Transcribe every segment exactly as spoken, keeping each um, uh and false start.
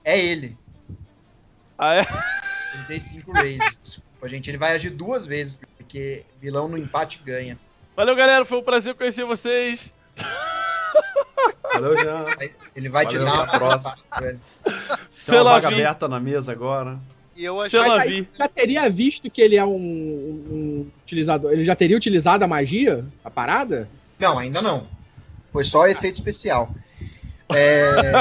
É ele. Ah, é? Ele tem cinco raises. Desculpa, gente. Ele vai agir duas vezes, porque vilão no empate ganha. Valeu, galera. Foi um prazer conhecer vocês. Valeu, Jean. Ele vai Valeu, te dar até a próxima. velho. Tem uma vaga vi. aberta na mesa agora. E eu acho Se eu que não Mas vi. aí, já teria visto que ele é um, um utilizador. Ele já teria utilizado a magia? A parada? Não, ainda não. Foi só efeito especial. É...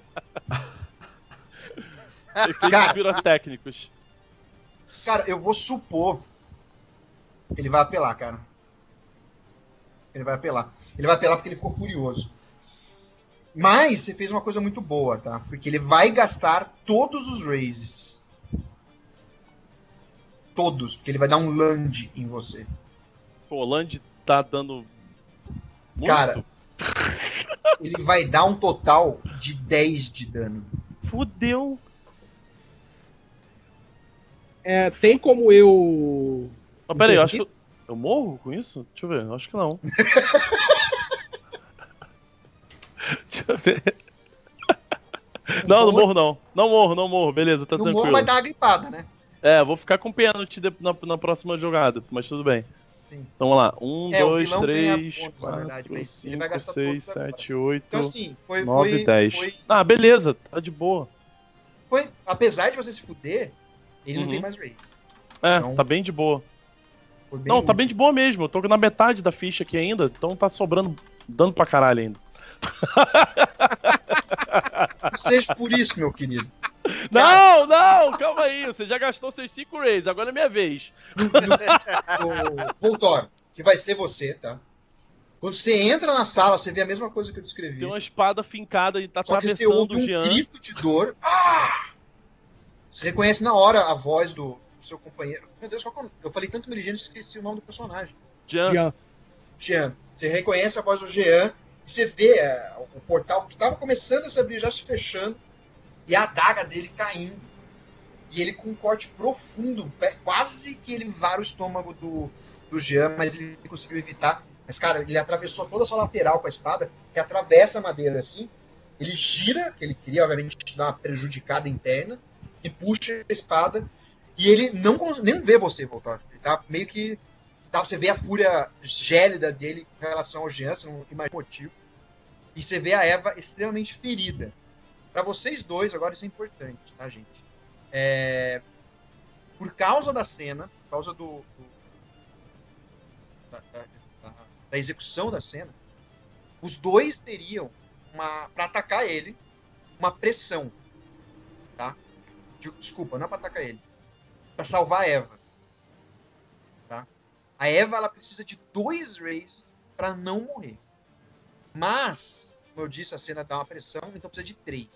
Efeitos Cara. pirotécnicos. Cara, eu vou supor que ele vai apelar, cara. Ele vai apelar. Ele vai apelar porque ele ficou furioso. Mas você fez uma coisa muito boa, tá? Porque ele vai gastar todos os raises. Todos. Porque ele vai dar um land em você. Pô, o Land tá dando muito. Cara, ele vai dar um total de dez de dano. Fudeu. É, tem como eu. Mas peraí, eu acho que eu, eu morro com isso? Deixa eu ver, eu acho que não. Deixa eu ver. Não, não morro não. Não morro, não morro. Beleza, tá No tranquilo. morro vai dar uma gripada, né? É, vou ficar com pênalti de- na, na próxima jogada, mas tudo bem. Sim. Então vamos lá. Um, É, o dois, vilão ganha três, pontos, na verdade, quatro, mas ele vai cinco, gastar seis, todos agora. sete, oito, Então assim, foi... nove, foi, dez. Foi, Ah, beleza, tá de boa. foi- apesar de você se fuder, ele Uhum. não tem mais raids. É, Então, tá bem de boa. Foi bem Não, tá útil. bem de boa mesmo. Eu tô na metade da ficha aqui ainda, então tá sobrando dano pra caralho ainda. Não seja por isso, meu querido. Não, não, calma aí. Você já gastou seus cinco raids, agora é minha vez. O Voltor, que vai ser você, tá? Quando você entra na sala, você vê a mesma coisa que eu descrevi. Tem uma espada fincada e tá Só que você atravessando ouve o um Jean. grito de dor. Ah! Você reconhece na hora a voz do seu companheiro. Meu Deus, qual que é o- eu falei tanto inteligente que esqueci o nome do personagem. Jean. Jean. Jean. Você reconhece a voz do Jean e você vê é, o portal que estava começando a se abrir, já se fechando, e a adaga dele caindo. E ele com um corte profundo, pé- quase que ele vara o estômago do, do Jean, mas ele conseguiu evitar. Mas, cara, ele atravessou toda a sua lateral com a espada, que atravessa a madeira assim. Ele gira, que ele queria, obviamente, te dar uma prejudicada interna, e puxa a espada. E ele não cons- nem vê você, Voltor. Ele tá meio que. Tá, você vê a fúria gélida dele em relação ao Jean, você não imagina o motivo. E você vê a Eva extremamente ferida. Pra vocês dois, agora isso é importante, tá, gente? É, por causa da cena, por causa do, do- da, da- da- da execução da cena, os dois teriam uma para atacar ele uma pressão, tá? De- Desculpa, não é para atacar ele, para salvar a Eva, tá? A Eva ela precisa de dois raises para não morrer, mas como eu disse, a cena dá uma pressão, então precisa de três.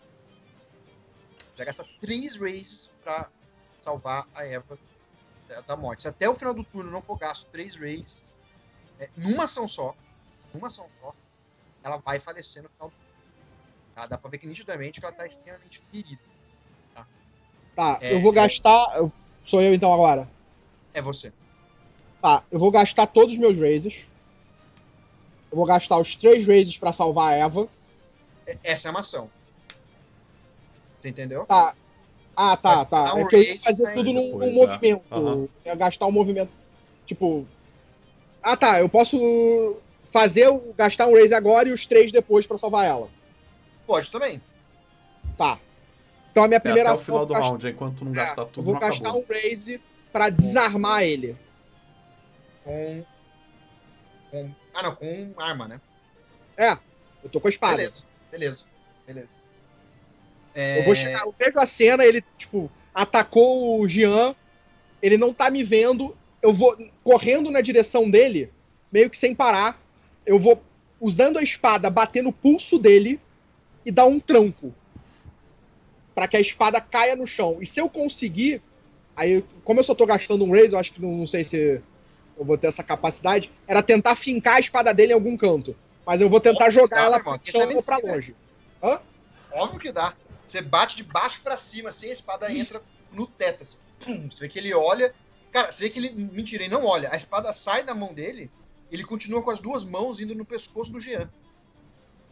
Já gasta três raises para salvar a Eva da- da morte. Se até o final do turno não for gasto três raises, é, numa ação só, numa ação só, ela vai falecer no final do turno. Tá? Dá pra ver que nitidamente que ela tá extremamente ferida. Tá, É, eu vou é. gastar. eu- Sou eu então agora. É você. Tá, eu vou gastar todos os meus raises. Eu vou gastar os três raises pra salvar a Eva. É- Essa é uma ação. Você entendeu? Tá. Ah, tá, Mas tá. dá um É que eu ia raise fazer aí tudo num, num depois, é. movimento. Aham. Eu ia gastar um movimento. Tipo. Ah, tá. Eu posso fazer, o- gastar um raise agora e os três depois pra salvar ela. Pode também. Tá. Então a minha É, primeira até o ação. final eu do vou gastar- round, enquanto não É, gastar eu tudo, vou não gastar acabou. um raise pra desarmar ele. Com. com ah, não, com arma, né? É, eu tô com a espada. Beleza, beleza, beleza. É, Eu vou chegar, eu vejo a cena, ele, tipo, atacou o Jean, ele não tá me vendo, eu vou correndo na direção dele, meio que sem parar, eu vou usando a espada, bater no pulso dele e dar um tranco. Pra que a espada caia no chão. E se eu conseguir, aí, como eu só tô gastando um raise, eu acho que não, não sei se eu vou ter essa capacidade, era tentar fincar a espada dele em algum canto. Mas eu vou tentar Óbvio que jogar dá, ela irmão, pro que chão isso é ou pra medicina. longe. Hã? Óbvio que dá. Você bate de baixo pra cima, assim, a espada entra no teto. Assim. Pum, você vê que ele olha. Cara, você vê que ele. Mentira, ele não olha. A espada sai da mão dele, ele continua com as duas mãos indo no pescoço do Jean.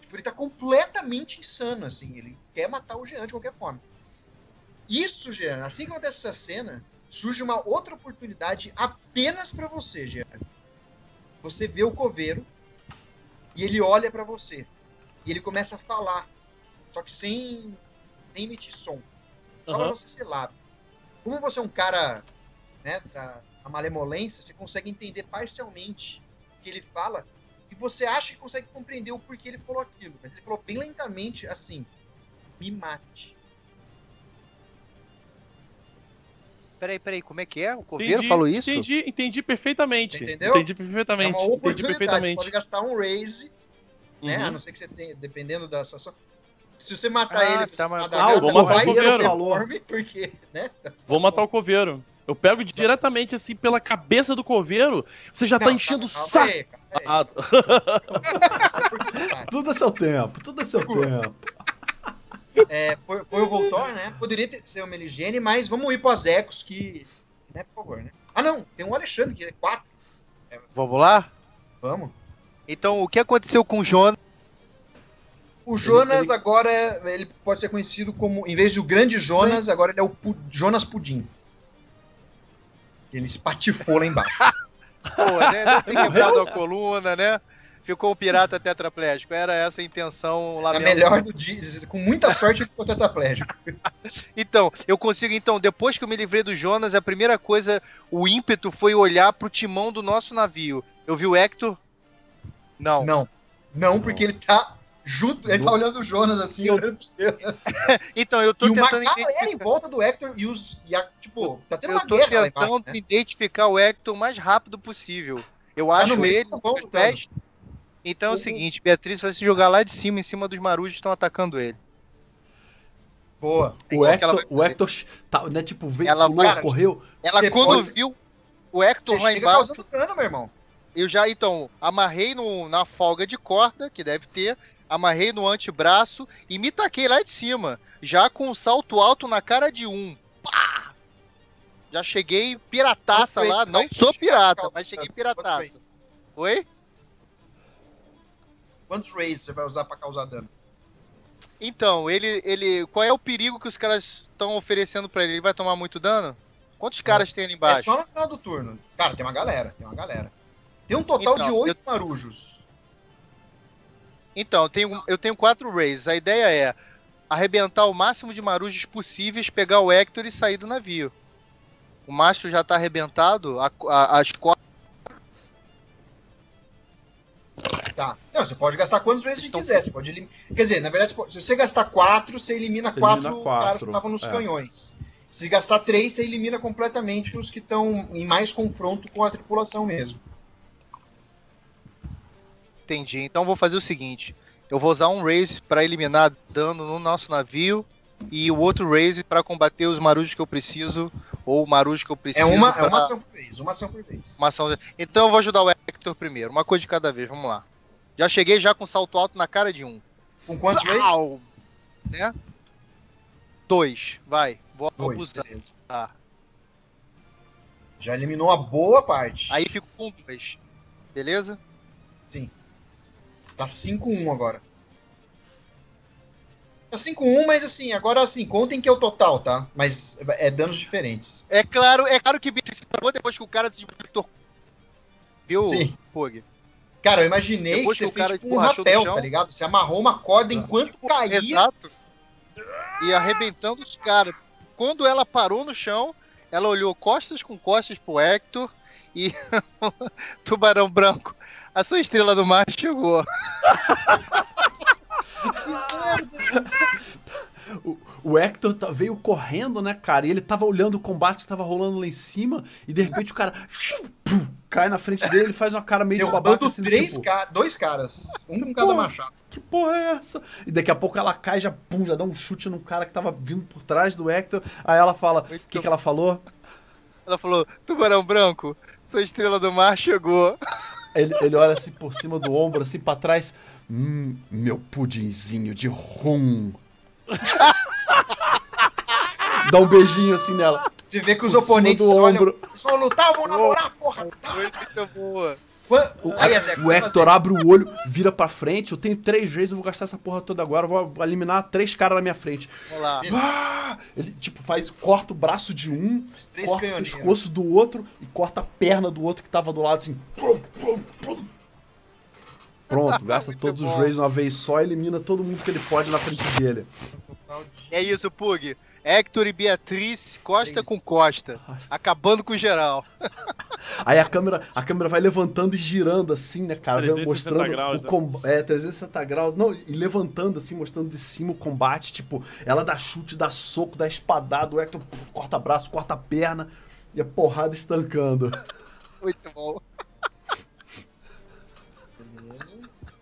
Tipo, ele tá completamente insano, assim. Ele quer matar o Jean de qualquer forma. Isso, Jean, assim que acontece essa cena, surge uma outra oportunidade apenas pra você, Jean. Você vê o coveiro e ele olha pra você. E ele começa a falar. Só que sem, sem emitir som. Só Uhum. pra você ser lábio. Como você é um cara, né, da, da malemolência, você consegue entender parcialmente o que ele fala e você acha que consegue compreender o porquê ele falou aquilo. Mas ele falou bem lentamente assim: me mate. Peraí, peraí, como é que é? O coveiro Entendi, falou isso? Entendi, entendi perfeitamente. Entendeu? Entendi É perfeitamente. uma Entendi oportunidade. Você perfeitamente. pode gastar um raise, né? Uhum. A não ser que você tenha, dependendo da situação. Se você matar Ah, ele, tá, mas- matar Ah, ele, o vou matar o vai ser coveiro. performe, porque, né? Vou matar o coveiro. Eu pego diretamente assim pela cabeça do coveiro. Você já tá Não, enchendo o calma saco. aí, calma aí. Ah, Oportunidade. Tudo é seu tempo, tudo é seu tempo. É, foi, foi o Voltor, né? Poderia ter, ser o Meligene, mas vamos ir para os ecos que. Né, por favor, né? Ah, não, tem um Alexandre, que é quatro. Vamos lá? Vamos. Então, o que aconteceu com o Jonas? O Jonas ele- agora, ele pode ser conhecido como, em vez de o grande Jonas, agora ele é o Pu- Jonas Pudim. Ele espatifou lá embaixo. Pô, né? Deve ter quebrado a coluna, né? Ficou um pirata tetraplégico. Era essa a intenção É lamento. melhor do dia, com muita sorte, ele ficou tetraplégico. Então, eu consigo, então, depois que eu me livrei do Jonas, a primeira coisa, o ímpeto foi olhar pro timão do nosso navio. Eu vi o Hector? Não. Não, não, porque ele tá junto, ele tá olhando o Jonas assim, olhando pro céu. Então, eu tô E uma tentando galera em volta do Hector e os. E a, tipo, tá tendo Eu uma tô guerra lá tentando embaixo, né? identificar o Hector o mais rápido possível. Eu Tá acho no meio, ele tá nos bom, meus tá. pés. Então é o seguinte, Beatriz vai se jogar lá de cima, em cima dos marujos que estão atacando ele. Boa. O É isso que ela Hector, vai o fazer. Hector tá, né, tipo, veio, Ela pulou, vai- correu. Ela, Você quando pode- viu o Hector Você lá chega embaixo, causando dano, meu irmão. eu já, então, amarrei no, na folga de corda, que deve ter, amarrei no antebraço e me taquei lá de cima, já com um salto alto na cara de um. Pá! Já cheguei pirataça Quanto lá, esse não vai sou chegar pirata, causando mas cheguei dano? pirataça. Oi? Quantos raises você vai usar pra causar dano? Então, ele, ele, qual é o perigo que os caras estão oferecendo pra ele? Ele vai tomar muito dano? Quantos caras tem ali É embaixo? só no final do turno. Cara, tem uma galera, tem uma galera. Tem um total Então, de oito eu- marujos. Então, eu tenho, eu tenho quatro raises. A ideia é arrebentar o máximo de marujos possíveis, pegar o Hector e sair do navio. O mastro já tá arrebentado, a, a, as cordas Tá. Não, você pode gastar quantos vezes você Então- quiser. Você pode elim... Quer dizer, na verdade, se você gastar quatro, você elimina Elimina quatro, quatro, caras que estavam nos é. canhões. Se gastar três, você elimina completamente os que estão em mais confronto com a tripulação mesmo. entendi. Então, eu vou fazer o seguinte: eu vou usar um raise para eliminar dano no nosso navio e o outro raise para combater os marujos que eu preciso, ou o marujo que eu preciso. É uma, é pra- uma ação por vez, uma ação por vez. uma ação. Então, eu vou ajudar o Hector primeiro. Uma coisa de cada vez, vamos lá. Já cheguei já com salto alto na cara de um. Com quantos vezes? Pau! Né? Dois, vai. Vou Dois, abusar. beleza. Tá. Já eliminou uma boa parte. Aí fico com dois. Beleza? Tá cinco um agora. Tá cinco um, mas assim, agora assim, contem que é o total, tá? Mas é danos diferentes. É claro, é claro que Beatriz falou depois que o cara se desmontou. Viu, Sim. Pug? Cara, eu imaginei Depois que você que o cara fez tipo um esborrachou no rapel, chão. tá ligado? Você amarrou uma corda enquanto caía. Exato. E arrebentando os caras. Quando ela parou no chão, ela olhou costas com costas pro Hector e Tubarão Branco, a sua estrela do mar chegou. O, o Hector tá- veio correndo, né, cara? E ele tava olhando o combate que tava rolando lá em cima. E de repente o cara pum, cai na frente dele. Ele faz uma cara meio de babaca Derrubando assim, do três tipo, ca... dois caras. Um com cada Pô. machado. que porra é essa? E daqui a pouco ela cai e já, pum, já dá um chute num cara que tava vindo por trás do Hector. Aí ela fala, o que que ela falou? Ela falou, Tubarão Branco, sua estrela do mar chegou. Ele, ele olha assim por cima do ombro, assim pra trás. Hum, meu pudinzinho de rum. Dá um beijinho assim nela. Você vê que os Por cima oponentes do olham. ombro. Eles vão lutar ou vão namorar, porra? Foi muito boa. Quan- O, Aí, Zé, o Hector abre o olho, vira pra frente. Eu tenho três vezes, eu vou gastar essa porra toda agora. Eu vou eliminar três caras na minha frente. Vamos lá. Ah! Ele, tipo, faz, corta o braço de um, Os três corta o canhoninhos. pescoço do outro e corta a perna do outro que tava do lado, assim. Pum, pum, pum. Pronto, gasta Muito todos os bom. raids de uma vez só e elimina todo mundo que ele pode na frente dele. É isso, Pug. Hector e Beatriz, costa Três. com costa. Acabando com geral. Aí a câmera, a câmera vai levantando e girando assim, né, cara? Vendo- trezentos e sessenta mostrando graus, o né? combate. É, trezentos e sessenta graus. Não, e levantando assim, mostrando de cima o combate. Tipo, ela dá chute, dá soco, dá espadada. O Hector puf, corta braço, corta perna. E a porrada estancando. Muito bom. Beleza.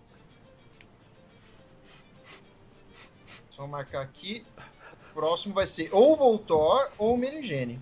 Só marcar aqui. O próximo vai ser ou Voltor ou Meligene.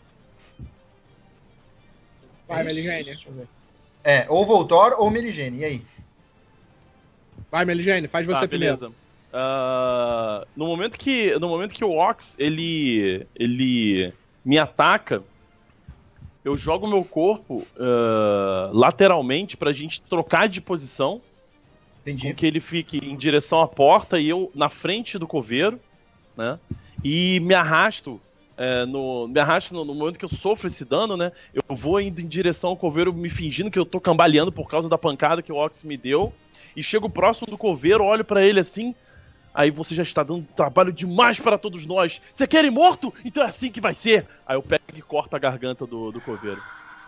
Vai, É isso? Meligene. Deixa eu ver. É, ou Voltor ou Meligene. E aí? Vai, Meligene, faz você Tá, primeiro. beleza. Ah, no momento que no momento que o Ox ele ele me ataca, eu jogo meu corpo ah, lateralmente pra gente trocar de posição, com Entendi. que ele fique em direção à porta e eu na frente do coveiro, né? E me arrasto é, no me arrasto no, no momento que eu sofro esse dano, né? Eu vou indo em direção ao coveiro, me fingindo que eu tô cambaleando por causa da pancada que o Ox me deu. E chego próximo do coveiro, olho pra ele assim. Aí você já está dando trabalho demais para todos nós. Você quer ir morto? Então é assim que vai ser. Aí eu pego e corto a garganta do, do coveiro.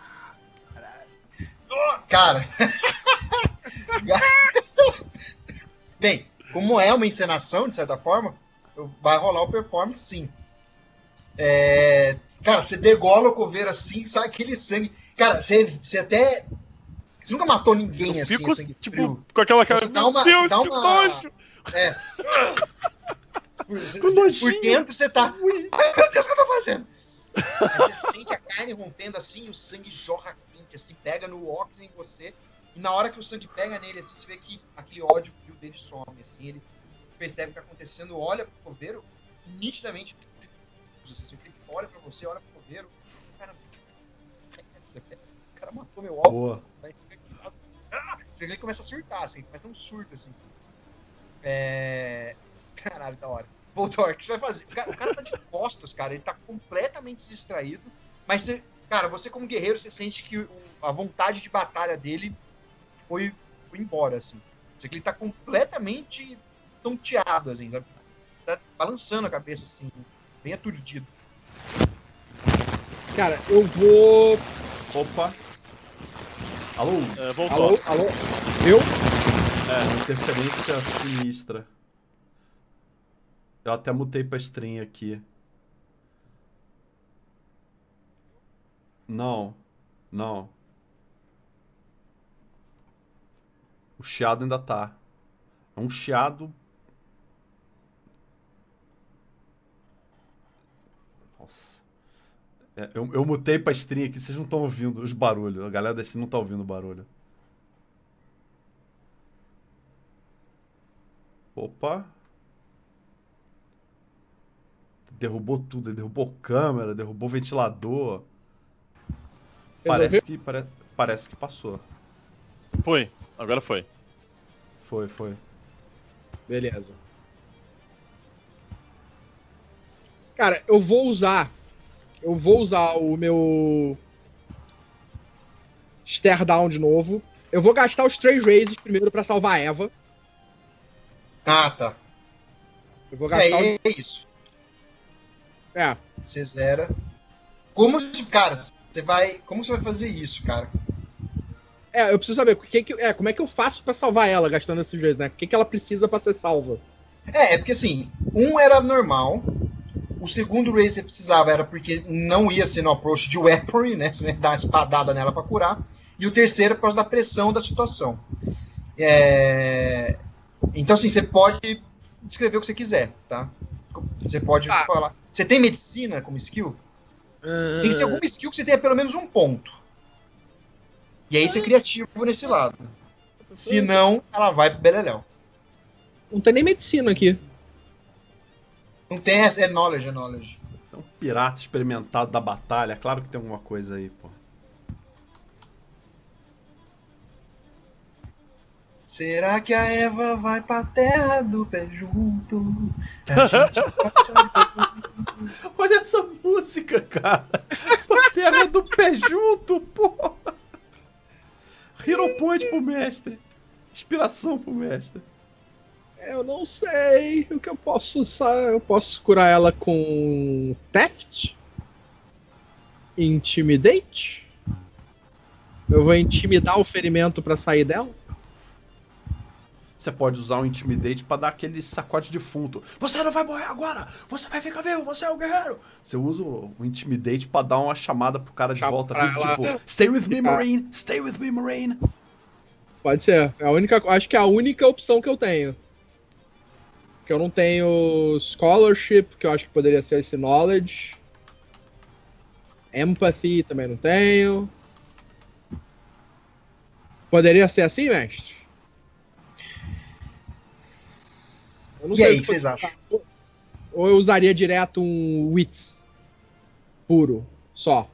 Cara. Bem, como é uma encenação, de certa forma, vai rolar o performance sim. É, cara, você degola o coveiro assim, sai aquele sangue. Cara, você, você até. Você nunca matou ninguém Eu assim, fico, a sangue tipo, frio. com aquela cara. Você dá Meu uma- Deus, você dá que uma- nojo! É. Por, você- Com você- nojinho. por dentro você tá. Ai, meu Deus, o que eu tô fazendo? Aí você sente a carne rompendo assim, e o sangue jorra quente, assim, pega no Ox em você. E na hora que o sangue pega nele, assim, você vê que aquele ódio frio dele some, assim, ele percebe o que tá acontecendo, olha pro coveiro, e nitidamente, assim, ele olha pra você, olha pro coveiro, cara, o cara matou meu óculos. Boa. Vai ficar- Ah! Ele começa a surtar, assim, vai ter um surto, assim. É... Caralho, da hora. Voltor, o que você vai fazer? O cara, o cara tá de costas, cara, ele tá completamente distraído, mas você, cara, você como guerreiro, você sente que o- a vontade de batalha dele foi, foi embora, assim. Você que ele tá completamente tonteado, assim, sabe? Tá balançando a cabeça, assim, bem aturdido. Cara, eu vou. Opa. Alô? É, voltou. Alô, alô? Eu? Uma interferência sinistra. Eu até mutei pra stream aqui. Não. Não. O chiado ainda tá. É um chiado... Nossa. É, eu, eu mutei pra stream aqui, vocês não estão ouvindo os barulhos. A galera da stream não tá ouvindo o barulho. Opa. Derrubou tudo, ele derrubou câmera, derrubou ventilador. Parece que, pare, parece que passou. Foi, agora foi. Foi, foi. Beleza. Cara, eu vou usar. Eu vou usar o meu. Stare Down de novo. Eu vou gastar os três raises primeiro pra salvar a Eva. Ah, tá. Eu vou E gastar. aí, é isso. o... É. Você zera. Como se, cara, você vai. Como você vai fazer isso, cara? É, eu preciso saber o que que, é, como é que eu faço pra salvar ela gastando esses raises, né? O que, que ela precisa pra ser salva? É, é porque assim, um era normal. O segundo raise que você precisava era porque não ia ser no approach de weaponry, né? Você ia dar uma espadada nela pra curar. E o terceiro é por causa da pressão da situação. É... Então, assim, você pode descrever o que você quiser, tá? Você pode Ah. falar. Você tem medicina como skill? Tem que ser alguma skill que você tenha pelo menos um ponto. E aí você é criativo nesse lado. Se não, ela vai pro beleléu. Não tem nem medicina aqui. Não tem, é é knowledge, é knowledge. Você é um pirata experimentado da batalha. Claro que tem alguma coisa aí, pô. Será que a Eva vai pra terra do pé junto? A gente passa... Olha essa música, cara. A terra do pé junto, porra. Hero Point pro mestre. Inspiração pro mestre. Eu não sei o que eu posso usar. Eu posso curar ela com Theft? Intimidate? Eu vou intimidar o ferimento pra sair dela? Você pode usar o Intimidate pra dar aquele sacode defunto. Você não vai morrer agora! Você vai ficar vivo! Você é o guerreiro! Você usa o Intimidate pra dar uma chamada pro cara de Chama volta pra vivo, ela. tipo, Stay with me, Ficar. Marine! Stay with me, Marine! Pode ser. É a única, acho que é a única opção que eu tenho. Que eu não tenho Scholarship, que eu acho que poderia ser esse Knowledge. Empathy também não tenho. Poderia ser assim, mestre? Eu não E aí, o que vocês eu- acham? Ou eu usaria direto um Wits puro, só.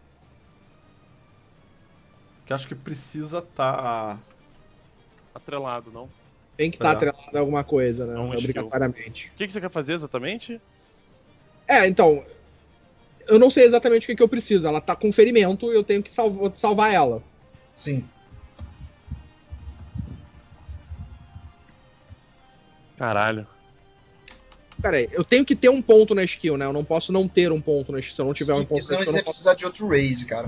Que acho que precisa tá... Atrelado, não. Tem que estar É. atrelado a alguma coisa, né? É um skill. Obrigatoriamente. O que, que você quer fazer exatamente? É, então. Eu não sei exatamente o que, que eu preciso. Ela tá com ferimento e eu tenho que salv- salvar ela. Sim. Caralho. Pera aí, eu tenho que ter um ponto na skill, né? Eu não posso não ter um ponto na skill. Se eu não tiver Sim, um porque ponto na senão skill, você eu vai não posso. precisar de outro raise, cara.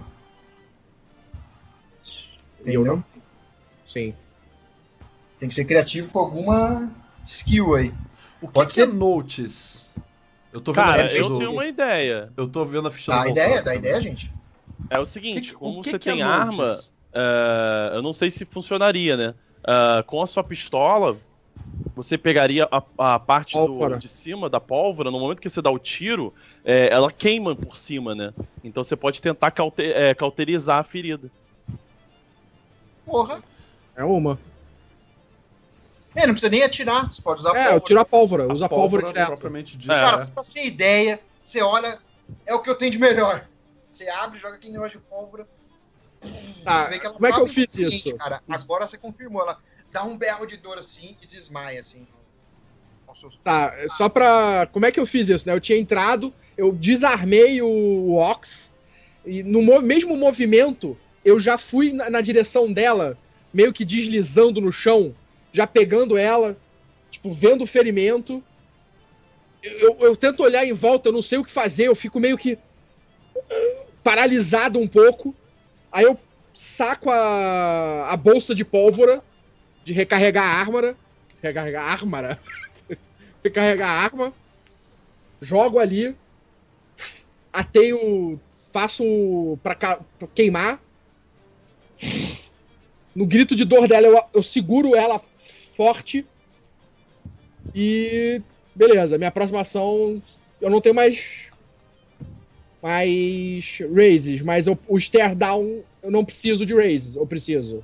E eu Entendeu? não. Sim. Tem que ser criativo com alguma skill aí. O que, Pode que é ser. Notice? Eu tô vendo a Cara, ficha eu do... tenho uma ideia. Eu tô vendo a ficha Dá do a ideia, Voltor. dá a ideia, gente. É o O seguinte, que- como o que você que é tem arma, Notice? é, eu não sei se funcionaria, né? Ah, com a sua pistola, você pegaria a, a parte do, Pólvora. de cima da pólvora, no momento que você dá o tiro, é, ela queima por cima, né? Então você pode tentar caute- é, cauterizar a ferida. Porra. É uma. É, não precisa nem atirar. Você pode usar É, eu pólvora. tiro a pólvora. Usa a pólvora, direto. propriamente dita. É. Cara, né? você tá sem ideia. Você olha, é o que eu tenho de melhor. Você abre, joga aquele negócio de pólvora. Tá, Você vê que ela como é que eu tava fiz inconsciente, isso? Cara. Agora você confirmou. Ela dá um berro de dor assim e desmaia, assim. aos seus Tá, só pra. Como é que eu fiz isso, né? Eu tinha entrado, eu desarmei o, o Ox, e no mo- mesmo movimento, eu já fui na, na direção dela, meio que deslizando no chão, já pegando ela, tipo, vendo o ferimento. Eu, eu, eu tento olhar em volta, eu não sei o que fazer, eu fico meio que uh, paralisado um pouco. Aí eu saco a, a bolsa de pólvora, de recarregar a arma. Recarregar a arma? Recarregar a arma, jogo ali, ateio, faço pra, ca- pra queimar. No grito de dor dela, eu, eu seguro ela forte. E beleza, minha próxima ação, eu não tenho mais mais raises, mas eu, o stare down eu não preciso de raises, eu preciso.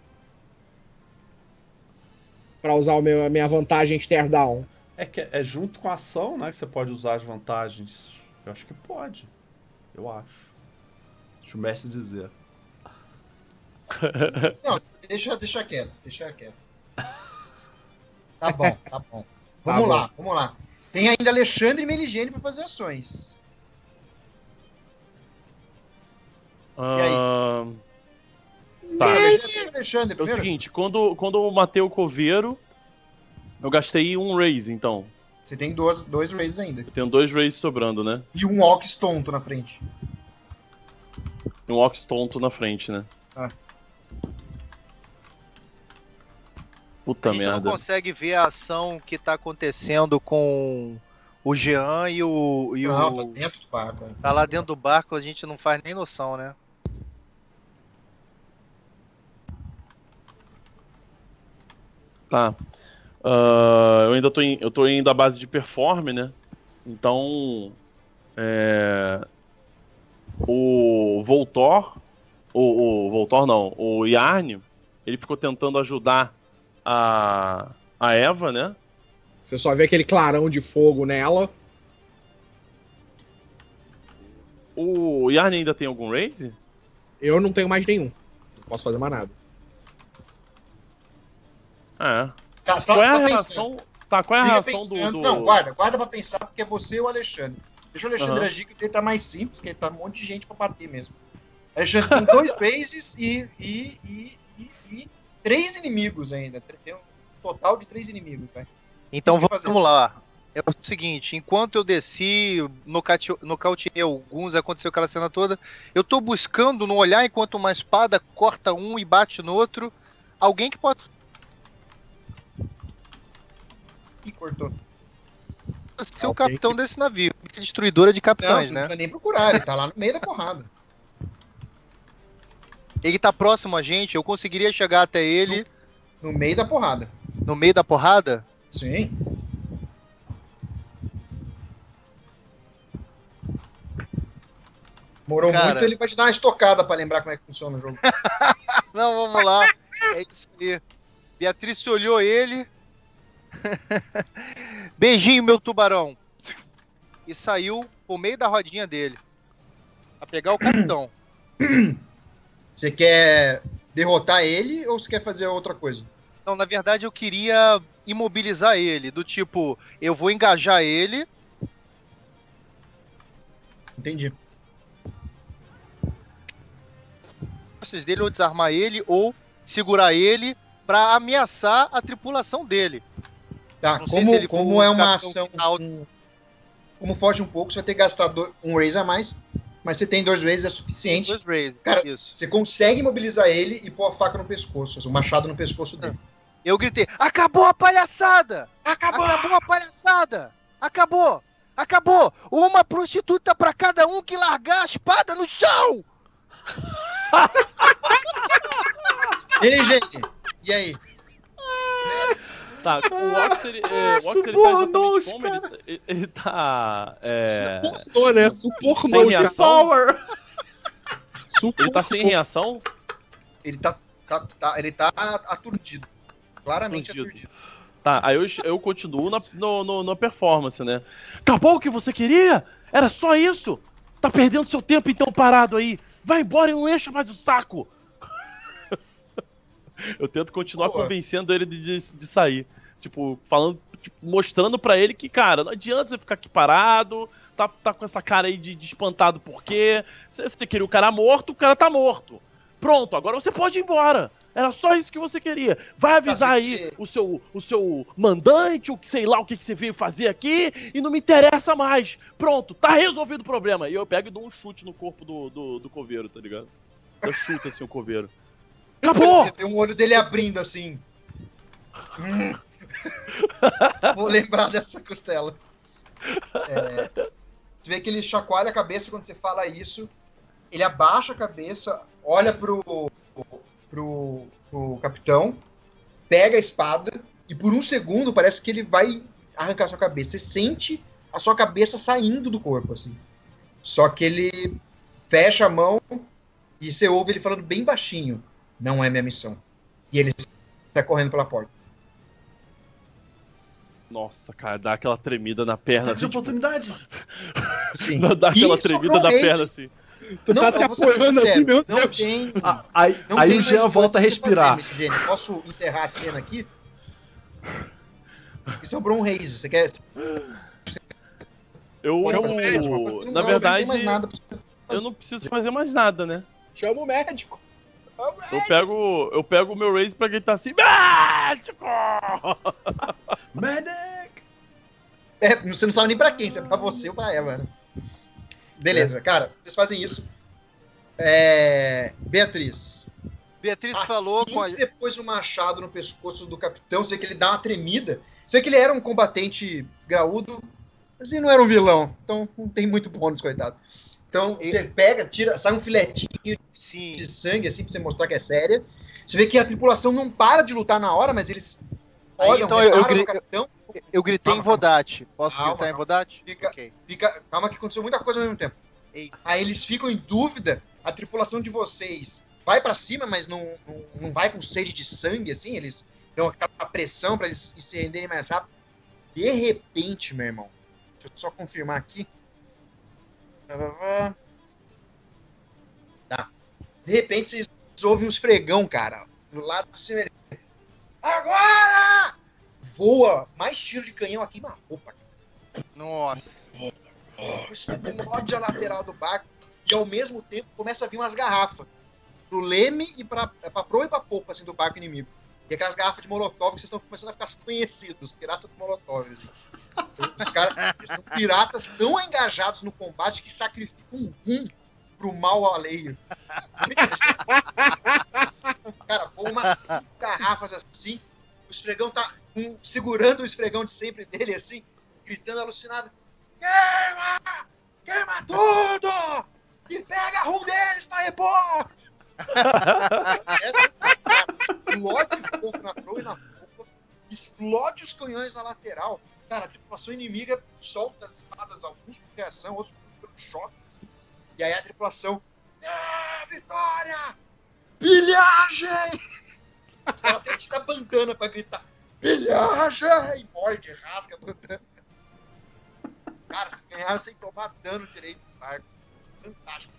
Pra usar o meu, a minha vantagem stare down. É que é junto com a ação, né, que você pode usar as vantagens. Eu acho que pode. Eu acho. Deixa o mestre dizer. Não, deixa, deixa quieto, deixa quieto. Tá bom, tá bom. Vamos Tá bom. lá, vamos lá. Tem ainda Alexandre e Meligene pra fazer ações. aí? Ah, tá. Deixa o Alexandre É o primeiro. seguinte, quando, quando eu matei o coveiro, eu gastei um raise, então. Você tem dois, dois raises ainda. Eu tenho dois raises sobrando, né? E um Ox tonto na frente. E um Ox tonto na frente, né? Ah. Puta a gente merda. não consegue ver a ação que tá acontecendo com o Jean e o. E Não, tá o... dentro do barco. Tá lá dentro do barco, a gente não faz nem noção, né? Tá. Ah, eu ainda tô em, eu tô indo à base de perform, né? Então. É, o Voltor. O, o Voltor não. O Yarn. Ele ficou tentando ajudar a, a Eva, né? Você só vê aquele clarão de fogo nela. O Yarn ainda tem algum raise? Eu não tenho mais nenhum. Não posso fazer mais nada. É. Tá, tá, Qual é tá a pensando. reação... Tá, qual é a Fica reação do, pensando. do... Não, guarda, guarda pra pensar, porque é você e o Alexandre. Deixa o Alexandre Aham. agir, que ele tá mais simples, que ele tá um monte de gente pra bater mesmo. O Alexandre tem dois phases e, e, e, e, e três inimigos ainda. Tem um total de três inimigos, velho. Então Isso que eu ia vamos fazer. lá. É o seguinte, enquanto eu desci, nocate- nocauteei alguns, aconteceu aquela cena toda, eu tô buscando no olhar enquanto uma espada corta um e bate no outro, alguém que pode Ih, cortou. ser o Alguém capitão desse navio, essa destruidora de Não, capitães, não né? precisa nem procurar, ele tá lá no meio da porrada. Ele tá próximo a gente, eu conseguiria chegar até ele No meio da porrada. no meio da porrada? Sim. Demorou Cara. muito, ele vai te dar uma estocada pra lembrar como é que funciona o jogo. Não, vamos lá. É isso aí. Beatriz se olhou ele. Beijinho, meu tubarão. E saiu por meio da rodinha dele. Pra pegar o capitão. Você quer derrotar ele ou você quer fazer outra coisa? Não, na verdade eu queria imobilizar ele. Do tipo, eu vou engajar ele. Entendi. Costas dele, ou desarmar ele, ou segurar ele pra ameaçar a tripulação dele. Tá, Não sei como, se ele for como o é uma capitão ação. final. com- Como foge um pouco, você vai ter que gastar do- um raise a mais. Mas você tem dois raises, é suficiente. Dois raids, Cara, isso. Você consegue imobilizar ele e pôr a faca no pescoço, o machado no pescoço dele. Eu gritei, acabou a palhaçada! Acabou! Acabou a palhaçada! Acabou! Acabou! Uma prostituta pra cada um que largar a espada no chão! E aí, gente? E aí? Tá, o Ox, ele, é, o Ox, ele tá Subornou exatamente os como? Ele, ele, ele tá... É, Suportou, né? Suportou. Sem cara. reação? Power! Suportou. ele tá sem reação? Ele tá, tá, tá- ele tá aturdido. Claramente Aturdido. aturdido. Tá, aí eu, eu continuo na, no, no- na performance, né? Acabou o que você queria? Era só isso? Tá perdendo seu tempo então parado aí. Vai embora e não encha mais o saco. Eu tento continuar Boa. convencendo ele de, de, de sair. Tipo, falando, tipo, mostrando pra ele que, cara, não adianta você ficar aqui parado, tá, tá com essa cara aí de, de espantado por quê? Você, você queria o cara morto, o cara tá morto. Pronto, agora você pode ir embora. Era só isso que você queria. Vai avisar Tá, aí porque- o seu, o seu mandante, o que sei lá o que, que você veio fazer aqui, e não me interessa mais. Pronto, tá resolvido o problema. E eu pego e dou um chute no corpo do, do, do coveiro, tá ligado? Eu chuto assim o coveiro. Acabou! Você vê um olho dele abrindo assim. Hum. Vou lembrar dessa costela. É, você vê que ele chacoalha a cabeça quando você fala isso. Ele abaixa a cabeça, olha pro, pro, pro capitão, pega a espada e por um segundo parece que ele vai arrancar a sua cabeça. Você sente a sua cabeça saindo do corpo, assim. Só que ele fecha a mão e você ouve ele falando bem baixinho. Não é minha missão. E ele sai correndo pela porta. Nossa, cara, dá aquela tremida na perna. Ataque de Assim, tipo, oportunidade. Sim. dá aquela E tremida sobrou na esse. perna, assim. Tu tá eu se vou ser apoiando sincero, assim, meu Não Deus. tem. Ah, aí não aí tem o Jean mais volta a coisa pra você respirar. fazer, Jenny. Posso encerrar a cena aqui? E sobrou um raise. Você quer. Eu, Pode Chama o fazer, médico, mas não- na não tem verdade, mais nada pra você- eu não preciso fazer mais nada, né? Chama o médico. Chama o médico. Eu pego, eu pego o meu raise pra gritar assim, médico! Medic! É, você não sabe nem pra quem, se é pra você ou pra ela, né? Beleza, cara, vocês fazem isso. É... Beatriz. Beatriz Assim falou que com a... você pôs o machado no pescoço do capitão, você vê que ele dá uma tremida. Você vê que ele era um combatente graúdo, mas ele não era um vilão. Então não tem muito bônus, coitado. Então E- você pega, tira, sai um filetinho Sim. de sangue, assim, pra você mostrar que é séria. Você vê que a tripulação não para de lutar na hora, mas eles Aí, olham, então, eu- eu reparam gri- no capitão. Eu gritei Calma, em Vodate. Posso Calma, gritar em calma. Vodate? Fica- Ok. Fica, calma que aconteceu muita coisa ao mesmo tempo. Eita. Aí eles ficam em dúvida, a tripulação de vocês vai pra cima, mas não, não, não vai com sede de sangue, assim, eles dão aquela pressão pra eles se renderem mais rápido. De repente, meu irmão, deixa eu só confirmar aqui. Tá. De repente vocês ouvem um esfregão, cara, do lado de cima. Agora! Voa mais tiro de canhão aqui na roupa. Nossa. Explode a lateral do barco e ao mesmo tempo começa a vir umas garrafas pro leme e pra, pra proa e pra popa assim, do barco inimigo. E aquelas garrafas de molotov que vocês estão começando a ficar conhecidos, piratas de molotov. Assim. Os caras são piratas tão engajados no combate que sacrificam um rum pro mal alheio. Cara, pô, umas cinco garrafas assim, o esfregão tá um, segurando o esfregão de sempre dele assim, gritando alucinado: queima! Queima tudo! E pega a rum deles pra repor! Explode o fogo na proa e na popa, explode os canhões na lateral. Cara, a tripulação inimiga solta as espadas, alguns por reação, outros por choque. E aí a tripulação, ah, vitória! Pilhagem! Ela tem que tirar a bandana pra gritar, pilhagem! E morde, rasga a bandana. Cara, vocês ganharam sem tomar dano direito do barco. Fantástico.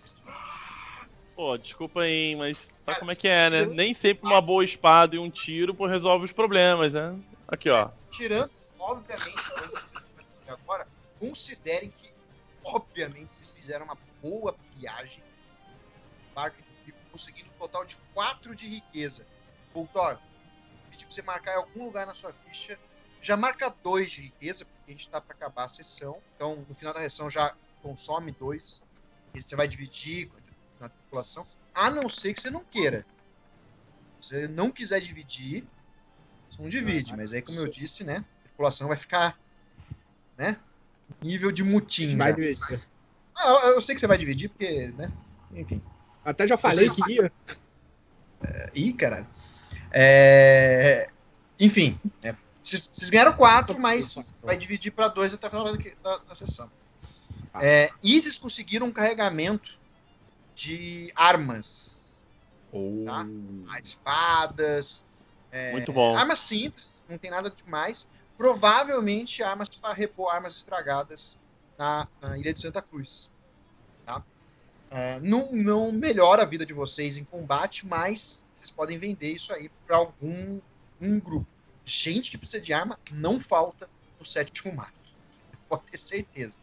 Pô, desculpa aí, mas sabe Cara, como é que é, né? tirando- Nem sempre uma boa espada e um tiro pô, resolve os problemas, né? Aqui, ó. Tirando, obviamente, agora, considerem que, obviamente, eles fizeram uma boa pilhagem. Barco conseguindo um total de quatro de riqueza. Voltor, pedi pra você marcar em algum lugar na sua ficha. Já marca dois de riqueza, porque a gente tá pra acabar a sessão. Então, no final da sessão já consome dois. E você vai dividir na tripulação. A não ser que você não queira. Se você não quiser dividir, você não divide. Mas aí, como eu disse, né? A tripulação vai ficar, né? Nível de mutim. Vai já. dividir. Ah, eu, eu sei que você vai dividir, porque, né? Enfim. Até já falei que ia. Ih, caralho. É... Enfim, é, vocês vocês ganharam quatro, mas vai dividir para dois até o final da, da, da sessão. É, e vocês conseguiram um carregamento de armas. Oh. Tá? Espadas. é, Muito bom. Armas simples, não tem nada demais. Provavelmente armas para repor armas estragadas na, na Ilha de Santa Cruz. Tá? É, não, não melhora a vida de vocês em combate, mas vocês podem vender isso aí para algum um grupo. Gente que precisa de arma não falta no sétimo mar. Pode ter certeza.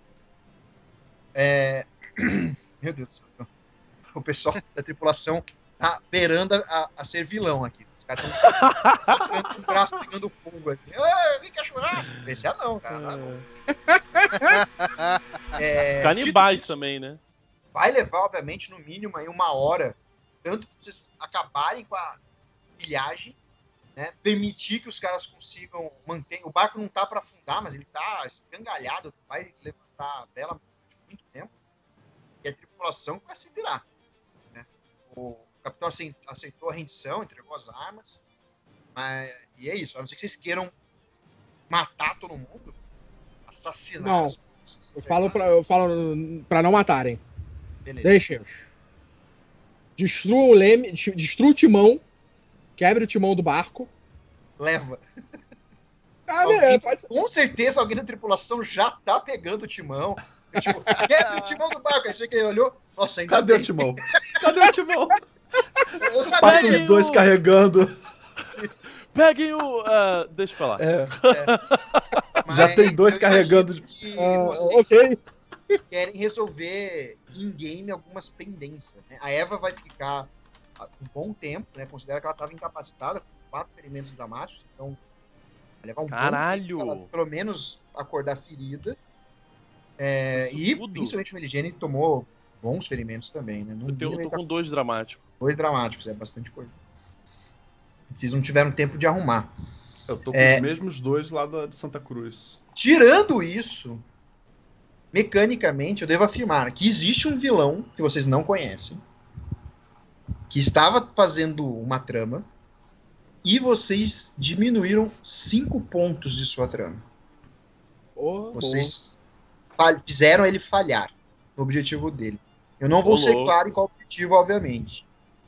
É... Meu Deus do céu. O pessoal da tripulação tá beirando a, a ser vilão aqui. Os caras estão com o braço pegando fogo assim. Ah, alguém quer churrasco? Esse é não, cara. Não. É, Canibais dito isso, também, né? vai levar, obviamente, no mínimo aí uma hora, tanto que vocês acabarem com a pilhagem, né? Permitir que os caras consigam manter. O barco não tá para afundar, mas ele tá escangalhado, vai levantar a vela por muito tempo. E a tripulação vai se virar. Né? O capitão aceitou a rendição, entregou as armas. Mas, e é isso, a não ser que vocês queiram matar todo mundo, assassinar Não, as pessoas. Eu falo pra, eu falo pra não matarem. Beleza. Deixa-os. Destrua o leme, destrua o timão, quebre o timão do barco. Leva. Ah, Alguém- beleza, pode ser. Com certeza alguém da tripulação já tá pegando o timão. Tipo, quer o timão do barco? Aí você que olhou, nossa, ainda Cadê bem. o timão? Cadê o timão? Eu sabia Passa que- os dois carregando. Peguem o. ah, deixa eu falar. É, mas já tem dois eu carregando imagino que Ah, vocês ok. querem resolver in-game algumas pendências. Né? A Eva vai ficar um bom tempo, né? Considera que ela estava incapacitada com quatro ferimentos dramáticos, então vai levar um Caralho! bom tempo pra ela, pelo menos, acordar ferida. É, Isso e tudo? principalmente o Meligene tomou bons ferimentos também, né? No Eu, tenho, mínimo, eu ele tô tá com dois dramáticos. dois dramáticos, é bastante coisa. Vocês não tiveram tempo de arrumar. eu tô com É. os mesmos dois lá da, de Santa Cruz. Tirando isso, mecanicamente, eu devo afirmar que existe um vilão que vocês não conhecem, que estava fazendo uma trama, e vocês diminuíram cinco pontos de sua trama. Oh, Vocês fal- fizeram ele falhar no objetivo dele. Eu não vou Ô, ser louco. claro em qual objetivo, obviamente.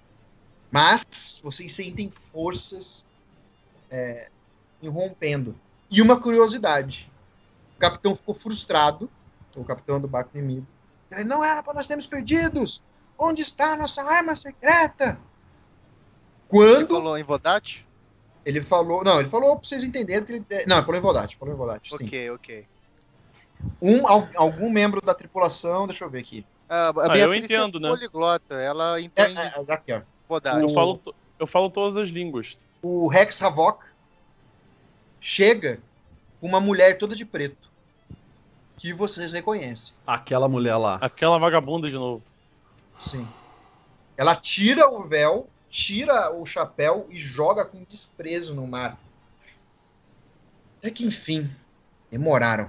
Mas vocês sentem forças é, irrompendo. E uma curiosidade. O capitão ficou frustrado, o capitão do barco inimigo. Ele, não era para nós termos perdidos. Onde está a nossa arma secreta? Você Quando falou em Vodate? Ele falou. Não, ele falou pra vocês entenderem que ele. Não, ele falou em Vodate, falou em Vodate. Sim. Ok, ok. Um, al- algum membro da tripulação, deixa eu ver aqui. A, a Ah, eu Beatriz entendo, é né? poliglota, ela É, entende é, é, aqui, ó. Vodate. Eu falo, to- eu falo todas as línguas. O Rex Havok chega com uma mulher toda de preto. Que vocês reconhecem. Aquela mulher lá. Aquela vagabunda de novo. Sim. Ela tira o véu, tira o chapéu e joga com desprezo no mar. Até que enfim, demoraram.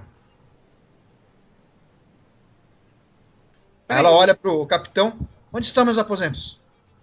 Aí ela olha pro capitão. Onde estão meus aposentos?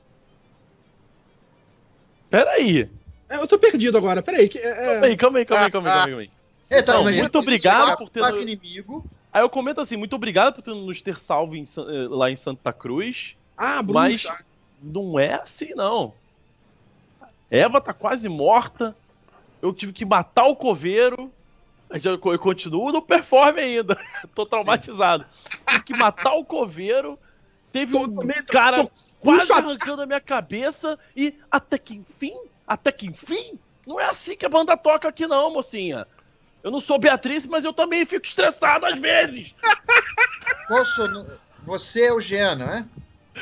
Peraí. É, Eu tô perdido agora, peraí. que- é- Calma aí, calma aí, calma aí, calma aí, calma aí. É, tá, Não, imagina muito você obrigado chegar por com ter- o barco inimigo. Aí eu comento assim, muito obrigado por ter nos ter salvo em San- eh, lá em Santa Cruz, Ah, Bruno. mas não é assim não. Eva tá quase morta, eu tive que matar o coveiro, eu eu continuo no performe ainda, tô traumatizado. Tive que matar o coveiro, teve um cara quase Puxa, arrancando a minha cabeça e até que enfim, até que enfim, não é assim que a banda toca aqui não, mocinha. Eu não sou Beatriz, mas eu também fico estressado às vezes. Posso, você é o Jean, não é?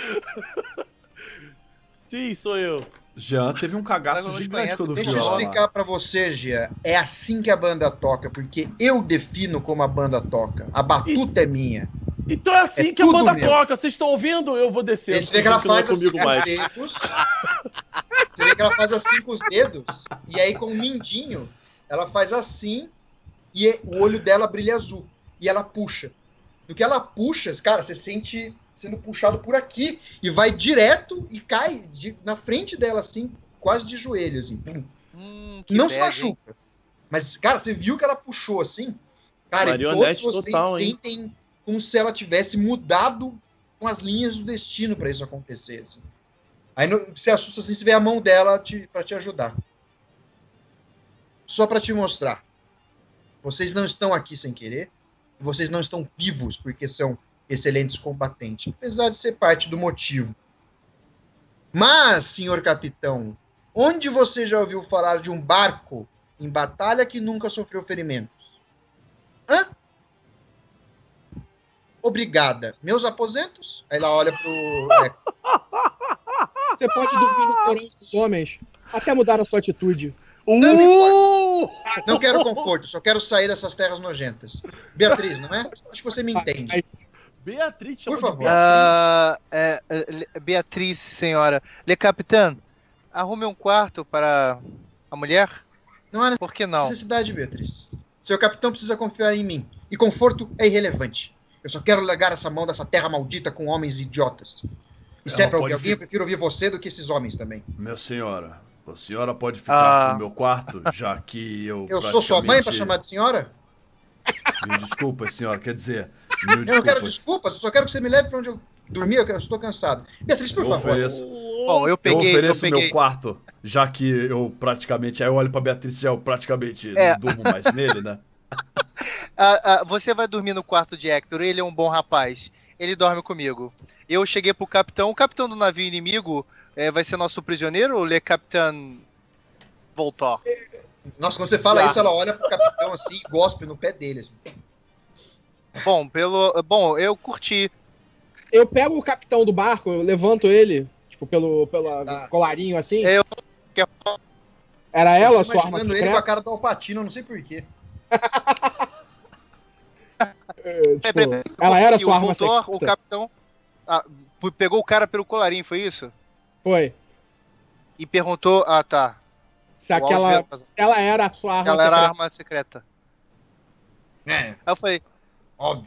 Sim, sou eu. Jean teve um cagaço Mas não gigante conhece, quando Deixa viu eu ela lá. explicar pra você, Gia. É assim que a banda toca, porque eu defino como a banda toca. A batuta é minha. Então é assim É que a tudo banda meu. toca. Vocês estão ouvindo? Eu vou descer. Você vê que ela não é faz assim comigo com os mais. dedos. Você vê que ela faz assim com os dedos. E aí com o mindinho, ela faz assim e o olho dela brilha azul. E ela puxa. No que ela puxa, cara, você sente sendo puxado por aqui e vai direto e cai de- na frente dela, assim, quase de joelho, assim. Pum. Hum, que Não se bad, hein? machuca. Mas, cara, você viu que ela puxou assim? Cara, e todos Marionete vocês total, hein? sentem como se ela tivesse mudado com as linhas do destino pra isso acontecer. Assim. Aí no- você assusta assim, você vê a mão dela te, pra te ajudar. Só pra te mostrar. Vocês não estão aqui sem querer. Vocês não estão vivos porque são excelentes combatentes. Apesar de ser parte do motivo. Mas, senhor capitão, onde você já ouviu falar de um barco em batalha que nunca sofreu ferimentos? Hã? Obrigada. Meus aposentos? Aí ela olha pro... é, Você pode dormir no porão dos homens até mudar a sua atitude. Não me importa. Não quero conforto, só quero sair dessas terras nojentas. Beatriz, não é? Acho que você me entende. Beatriz, Por chama de favor. Beatriz. Ah, é, é, Beatriz, senhora. Le Capitão, arrume um quarto para a mulher? Não há Por que não? necessidade, Beatriz. Seu capitão precisa confiar em mim. E conforto é irrelevante. Eu só quero largar essa mão dessa terra maldita com homens idiotas. E se Ela é pra ouvir pode alguém, eu fi- prefiro ouvir você do que esses homens também. Minha senhora, a senhora pode ficar Ah. no meu quarto, já que eu. Eu sou sua mãe pra praticamente- chamar de senhora? Mil desculpas, senhora. Quer dizer, mil Eu não quero desculpas. desculpas, eu só quero que você me leve pra onde eu dormir, eu quero- eu estou cansado. Beatriz, por Eu favor. ofereço, Bom, eu eu peguei, eu ofereço peguei. meu quarto, já que eu praticamente. Aí eu olho pra Beatriz e já eu praticamente É. não durmo mais nele, né? Ah, ah, você vai dormir no quarto de Hector, ele é um bom rapaz. Ele dorme comigo. Eu cheguei pro capitão, o capitão do navio inimigo eh, vai ser nosso prisioneiro ou Le Capitão voltou? Nossa, quando você fala Ah. isso, ela olha pro capitão assim e gospe no pé dele. Assim. Bom, pelo, bom, eu curti. Eu pego o capitão do barco, eu levanto ele, tipo, pelo, pelo Tá. colarinho assim. Eu- Era ela a Tô sua arma imaginando ele com a secreta? cara do Alpatino, não sei porquê. É, tipo, É, ela era a E sua o arma Voltor, secreta? o capitão, ah, p- pegou o cara pelo colarinho, foi isso? Foi. E perguntou, ah tá, Se o aquela. Alves- Se ela era a sua arma ela era a secreta. arma secreta. É, Aí eu falei, óbvio.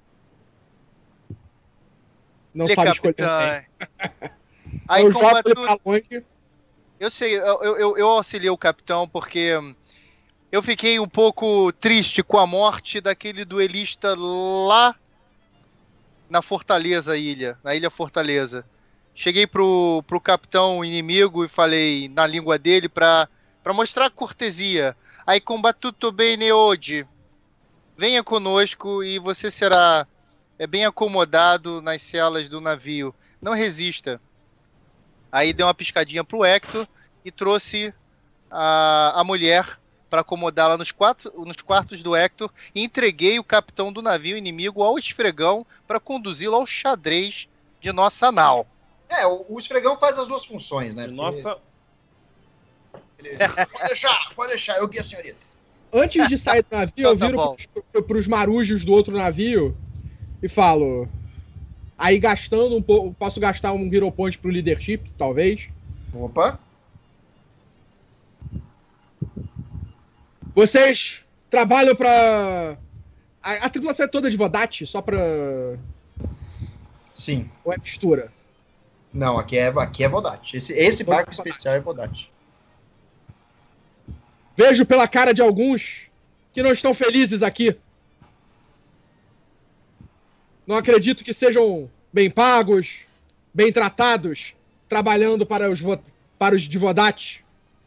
Não Le sabe escolher. Capitão. Aí Eu jogo ele combateu, pra longe. eu sei, eu, eu, eu auxiliei o capitão porque hum, eu fiquei um pouco triste com a morte daquele duelista lá na Fortaleza ilha, na ilha Fortaleza. Cheguei pro, pro capitão inimigo e falei na língua dele pra, pra mostrar cortesia. Aí combattuto bene hoje. Venha conosco e você será é, bem acomodado nas celas do navio. Não resista. Aí deu uma piscadinha pro Hector e trouxe a, a mulher para acomodá-la nos, quatro, nos quartos do Hector e entreguei o capitão do navio inimigo ao esfregão para conduzi-lo ao xadrez de nossa nau. É, o, o esfregão faz as duas funções, né? Nossa. Ele... Pode deixar, pode deixar, eu guio a senhorita. Antes de sair do navio, eu Então tá viro bom. pros, pro- pros marujos do outro navio e falo. Aí gastando um pouco. Posso gastar um Hero Point pro leadership, talvez. Opa. Vocês trabalham pra. A, a tripulação é toda de Vodate, só pra. Sim. Ou é mistura? Não, aqui é, aqui é Vodate. Esse, esse Então, barco Vodate. especial é Vodate. Vejo pela cara de alguns que não estão felizes aqui. Não acredito que sejam bem pagos, bem tratados, trabalhando para os, vo- para os de Vodate.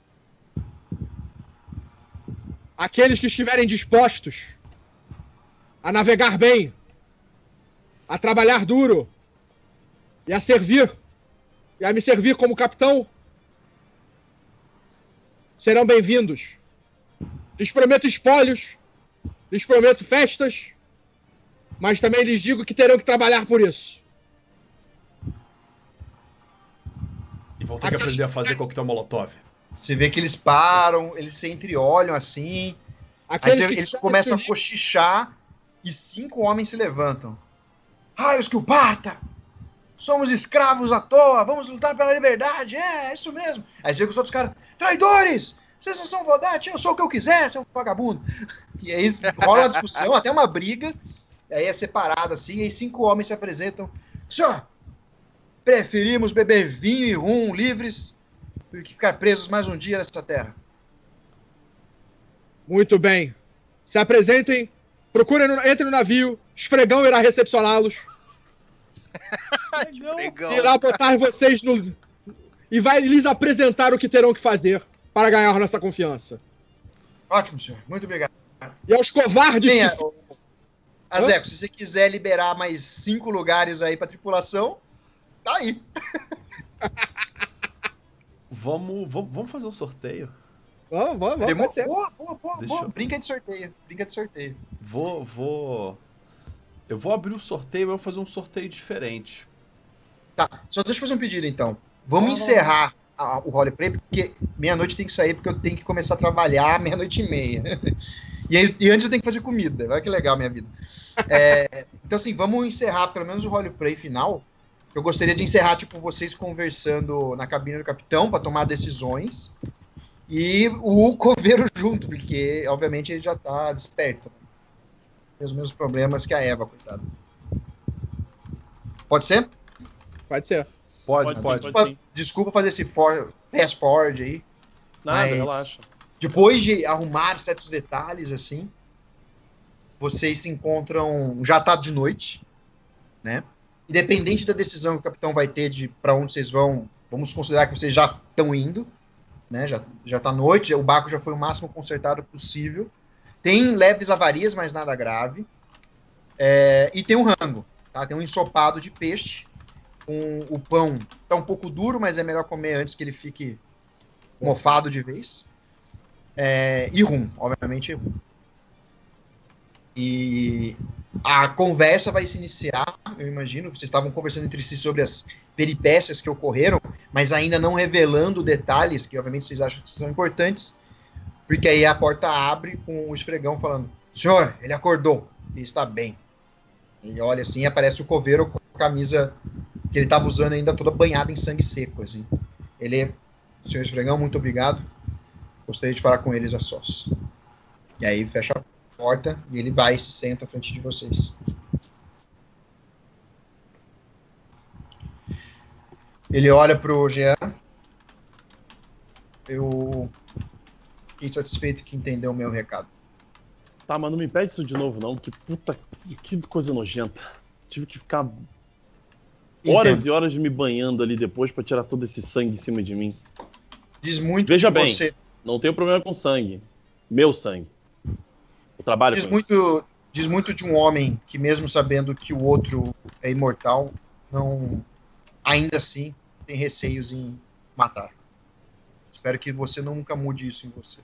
Aqueles que estiverem dispostos a navegar bem, a trabalhar duro e a servir, e a me servir como capitão, serão bem-vindos. Lhes prometo espólios, lhes prometo festas, mas também lhes digo que terão que trabalhar por isso. E vão ter que aprender a fazer coquetel molotov. Você vê que eles param, eles se entreolham assim. Aí Aqueles você- que eles quiserem começam a se unir- cochichar e cinco homens se levantam. Raios que o parta! Somos escravos à toa, vamos lutar pela liberdade, é, é isso mesmo. Aí você vê que os outros caras, traidores! Vocês não são Vodate, eu sou o que eu quiser, seu vagabundo. E aí rola uma discussão, até uma briga, aí é separado assim, e aí cinco homens se apresentam. Senhor, preferimos beber vinho e rum livres do que ficar presos mais um dia nessa terra. Muito bem. Se apresentem, procurem, no, entrem no navio, esfregão irá recepcioná-los, Legal. irá botar vocês no... e vai lhes apresentar o que terão que fazer para ganhar nossa confiança. Ótimo, senhor, muito obrigado. E aos covardes Tenha, que... ô, Azeco, se você quiser liberar mais cinco lugares aí pra tripulação, tá aí. Vamos, vamos, vamos fazer um sorteio? Vamos, vamos, vamos, Demor- pode ser. Boa, boa, boa, Deixa boa. eu- Brinca de sorteio. Brinca de sorteio. Vou, vou... Eu vou abrir o sorteio, mas eu vou fazer um sorteio diferente. Tá, só deixa eu fazer um pedido então. Vamos Ah. encerrar a- o roleplay, porque meia-noite tem que sair, porque eu tenho que começar a trabalhar meia-noite e meia. E, aí- e antes eu tenho que fazer comida. Olha que legal a minha vida. É, então, assim, vamos encerrar pelo menos o roleplay final. Eu gostaria de encerrar, tipo, vocês conversando na cabine do capitão para tomar decisões. E o coveiro junto, porque, obviamente, ele já tá desperto. Tem os mesmos problemas que a Eva, coitada. Pode ser? Pode ser. Pode, Pode, pode. pode. Desculpa, sim. desculpa fazer esse for, fast forward aí. Nada, Mas- relaxa. Depois de arrumar certos detalhes, assim, vocês se encontram, já tá de noite, né? Independente da decisão que o capitão vai ter de para onde vocês vão, vamos considerar que vocês já estão indo, né? Já, já tá noite, o barco já foi o máximo consertado possível. Tem leves avarias, mas nada grave. É, e tem um rango, tá? Tem um ensopado de peixe. Com o pão tá um pouco duro, mas é melhor comer antes que ele fique mofado de vez. É, e rum, obviamente rum. E a conversa vai se iniciar, eu imagino, vocês estavam conversando entre si sobre as peripécias que ocorreram, mas ainda não revelando detalhes, que obviamente vocês acham que são importantes, porque aí a porta abre com o esfregão falando, senhor, ele acordou, e está bem. Ele olha assim e aparece o coveiro com a camisa que ele estava usando ainda toda banhada em sangue seco, assim. Ele, senhor esfregão, muito obrigado. Gostaria de falar com eles a sós. E aí fecha a porta e ele vai e se senta à frente de vocês. Ele olha pro Jean. Eu fiquei satisfeito que entendeu o meu recado. Tá, mas não me pede isso de novo, não, porque puta, que coisa nojenta. Tive que ficar horas Entendo. e horas me banhando ali depois pra tirar todo esse sangue em cima de mim. Diz muito Veja de bem. você. Não tenho problema com sangue. Meu sangue. Eu trabalho Diz com isso. muito, diz muito de um homem que, mesmo sabendo que o outro é imortal, não, ainda assim tem receios em matar. Espero que você nunca mude isso em você.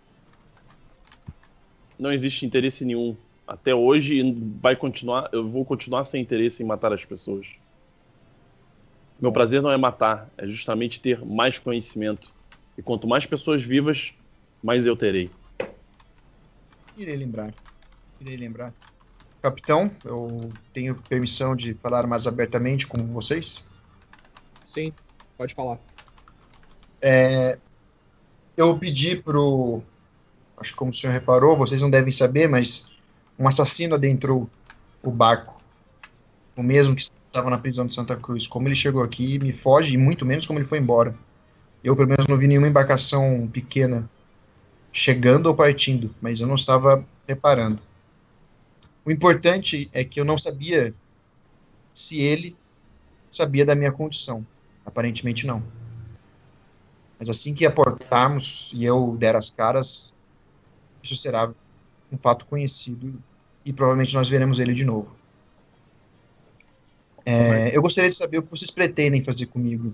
Não existe interesse nenhum. Até hoje vai continuar, eu vou continuar sem interesse em matar as pessoas. Meu prazer não é matar, é justamente ter mais conhecimento. E quanto mais pessoas vivas, mais eu terei. Irei lembrar. Irei lembrar. Capitão, eu tenho permissão de falar mais abertamente com vocês? Sim, pode falar. É, eu pedi pro... Acho que como o senhor reparou, vocês não devem saber, mas um assassino adentrou o barco. O mesmo que estava na prisão de Santa Cruz. Como ele chegou aqui, me foge, e muito menos como ele foi embora. Eu, pelo menos, não vi nenhuma embarcação pequena chegando ou partindo, mas eu não estava reparando. O importante é que eu não sabia se ele sabia da minha condição. Aparentemente não. Mas assim que aportarmos e eu der as caras, isso será um fato conhecido e provavelmente nós veremos ele de novo. É, eu gostaria de saber o que vocês pretendem fazer comigo.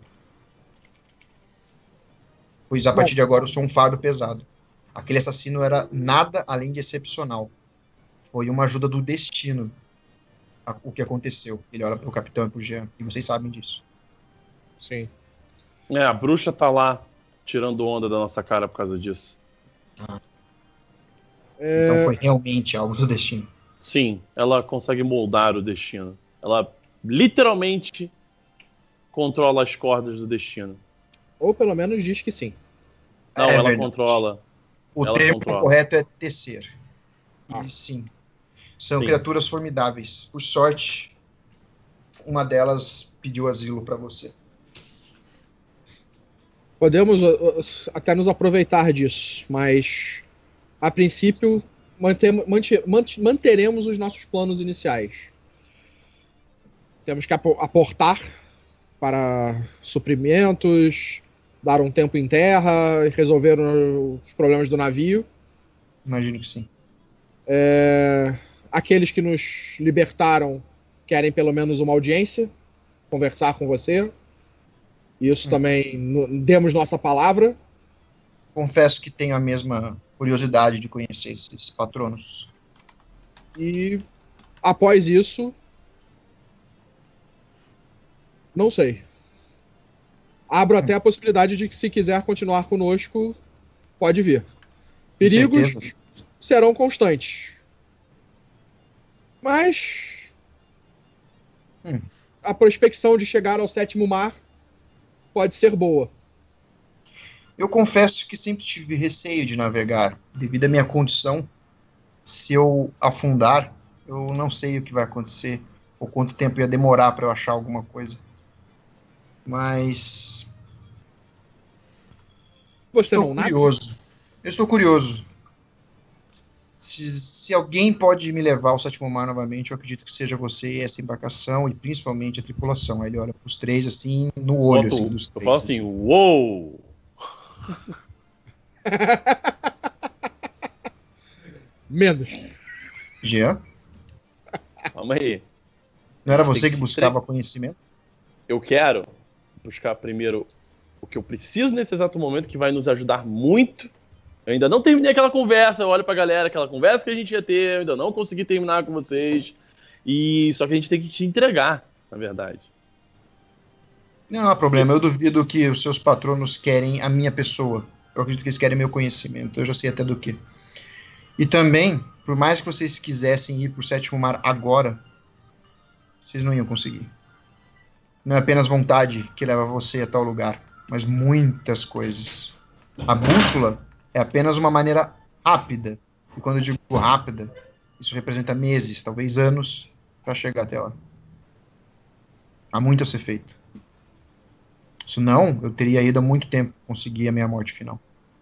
Pois a partir de agora eu sou um fardo pesado. Aquele assassino era nada além de excepcional. Foi uma ajuda do destino a, o que aconteceu. Ele olha pro capitão e pro Jean. E vocês sabem disso. Sim. É, a bruxa tá lá, tirando onda da nossa cara por causa disso. Ah. É... Então foi realmente algo do destino. Sim, ela consegue moldar o destino. Ela literalmente controla as cordas do destino. Ou pelo menos diz que sim. Não, É ela verdade. controla. O Ela termo controla. correto é tecer. Ah. E sim. São Sim. criaturas formidáveis. Por sorte, uma delas pediu asilo para você. Podemos uh, uh, até nos aproveitar disso, mas a princípio mantemo, mante, mant, manteremos os nossos planos iniciais. Temos que apo- aportar para suprimentos, dar um tempo em terra, resolver os problemas do navio. Imagino que sim. É, aqueles que nos libertaram querem pelo menos uma audiência, conversar com você. Isso Hum. também, no, demos nossa palavra. Confesso que tenho a mesma curiosidade de conhecer esses patronos. E após isso, não sei. Abro até a possibilidade de que, se quiser continuar conosco, pode vir. Perigos certeza. serão constantes. Mas Hum. a prospecção de chegar ao sétimo mar pode ser boa. Eu confesso que sempre tive receio de navegar, devido à minha condição. Se eu afundar, eu não sei o que vai acontecer, ou quanto tempo ia demorar para eu achar alguma coisa. Mas Você estou não nada? curioso. Eu estou curioso. Se, se alguém pode me levar ao sétimo mar novamente, eu acredito que seja você, essa embarcação e principalmente a tripulação. Aí ele olha para os três assim, no olho Boto- assim, dos eu três. falo assim, uou! Menos. Jean, Calma aí. não era Tem você que que se buscava conhecimento? Eu quero buscar primeiro o que eu preciso nesse exato momento, que vai nos ajudar muito. Eu ainda não terminei aquela conversa, eu olho pra galera, aquela conversa que a gente ia ter, eu ainda não consegui terminar com vocês. E só que a gente tem que te entregar, na verdade. Não há problema, eu duvido que os seus patronos querem a minha pessoa. Eu acredito que eles querem meu conhecimento, eu já sei até do que. E também, por mais que vocês quisessem ir pro sétimo mar agora, vocês não iam conseguir. Não é apenas vontade que leva você a tal lugar, mas muitas coisas. A bússola é apenas uma maneira rápida, e quando eu digo rápida, isso representa meses, talvez anos, para chegar até lá. Há muito a ser feito. Senão, eu teria ido há muito tempo para conseguir a minha morte final.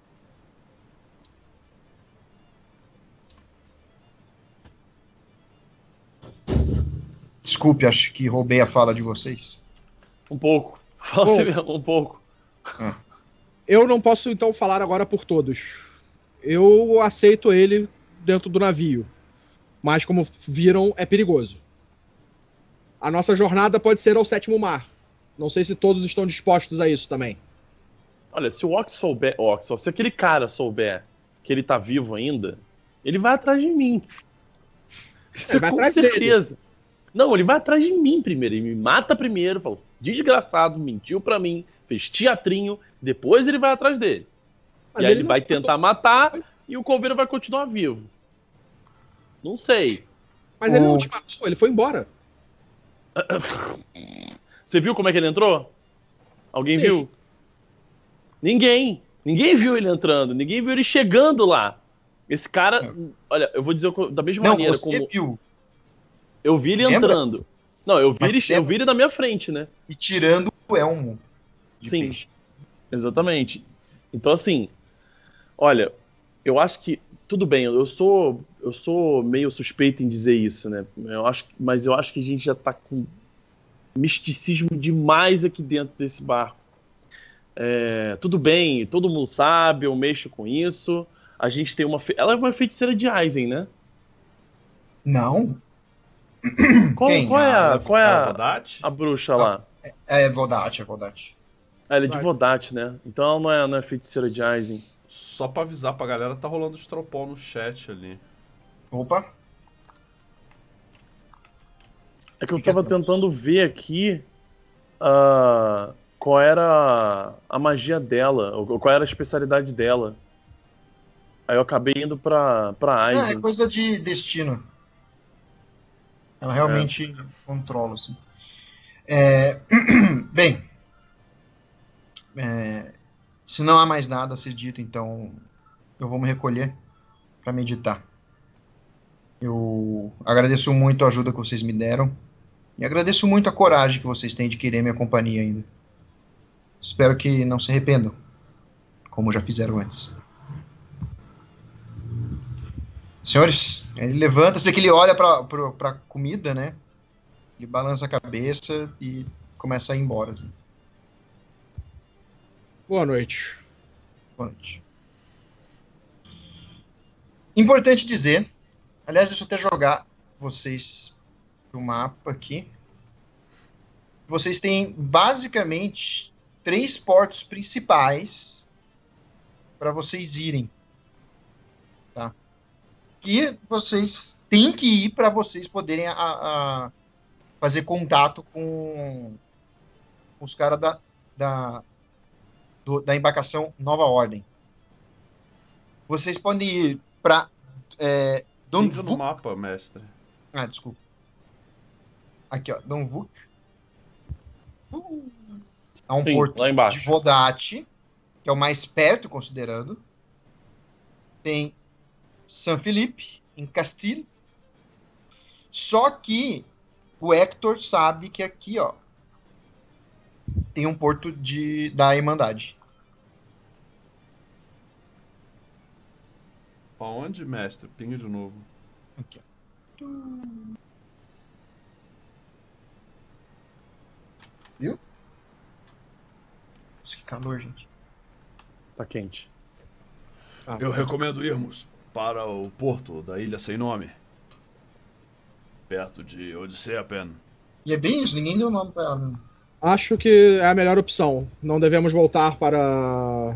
Desculpe, acho que roubei a fala de vocês. Um pouco. Fala Bom. assim mesmo, um pouco. Eu não posso, então, falar agora por todos. Eu aceito ele dentro do navio. Mas, como viram, é perigoso. A nossa jornada pode ser ao sétimo mar. Não sei se todos estão dispostos a isso também. Olha, se o Ox souber, Ox, se aquele cara souber que ele tá vivo ainda, ele vai atrás de mim. Isso Ele vai com atrás certeza. Não, ele vai atrás de mim primeiro. Ele me mata primeiro, fala, desgraçado, mentiu pra mim, fez teatrinho, depois ele vai atrás dele. Mas e aí ele ele não vai matou. tentar matar e o Coveiro vai continuar vivo. Não sei. Mas ele não O- te matou, ele foi embora. Você viu como é que ele entrou? Alguém Sim. viu? Ninguém. Ninguém viu ele entrando. Ninguém viu ele chegando lá. Esse cara, olha, eu vou dizer da mesma Não, maneira você como viu. eu vi ele Lembra? entrando. Não, eu vi, Mas ele, eu lembra? vi ele na minha frente, né? E tirando o elmo de Sim. peixe. Exatamente. Então, assim, olha, eu acho que tudo bem. Eu sou, eu sou meio suspeito em dizer isso, né? Eu acho, mas eu acho que a gente já tá com misticismo demais aqui dentro desse barco. É, tudo bem, todo mundo sabe, eu mexo com isso. A gente tem uma. Fe... Ela é uma feiticeira de Aizen, né? Não. Qual, Quem? qual é, a, qual é Ela a, Vodate? a bruxa lá? É Vodate, é Vodate. Ah, ela é de Vodate, né? Então ela não é, não é feiticeira de Aizen. Só pra avisar pra galera, tá rolando estropol no chat ali. Opa. É que eu Que que tava é Deus? tentando ver aqui ah, qual era a magia dela, ou qual era a especialidade dela. Aí eu acabei indo pra, pra Ah, é Aizen. coisa de destino. Ela realmente controla, assim. É, Bem, é, se não há mais nada a ser dito, então eu vou me recolher para meditar. Eu agradeço muito a ajuda que vocês me deram e agradeço muito a coragem que vocês têm de querer minha companhia ainda. Espero que não se arrependam, como já fizeram antes. Senhores, ele levanta, sei que ele olha pra, pra, pra comida, né? Ele balança a cabeça e começa a ir embora. Assim. Boa noite. Boa noite. Importante dizer, aliás, deixa eu até jogar vocês pro mapa aqui. Vocês têm basicamente três portos principais para vocês irem. Tá? Que vocês têm que ir para vocês poderem a, a fazer contato com os caras da, da, do- da embarcação Nova Ordem. Vocês podem ir para é, Don Clica no Vuk. mapa, mestre. Ah, desculpa. Aqui, ó, Don Vuk. Uh, é um Sim, porto lá embaixo. de Vodate, que é o mais perto, considerando. Tem San Felipe, em Castile. Só que o Hector sabe que aqui, ó, tem um porto de, da Irmandade. Pra onde, mestre? Pinga de novo. Aqui, ó. Viu? Nossa, que calor, gente. Tá quente. Ah, Eu recomendo irmos para o porto da Ilha Sem Nome. Perto de Odisseia Pen. E é bem isso, ninguém deu nome pra ela. Né? Acho que é a melhor opção. Não devemos voltar para.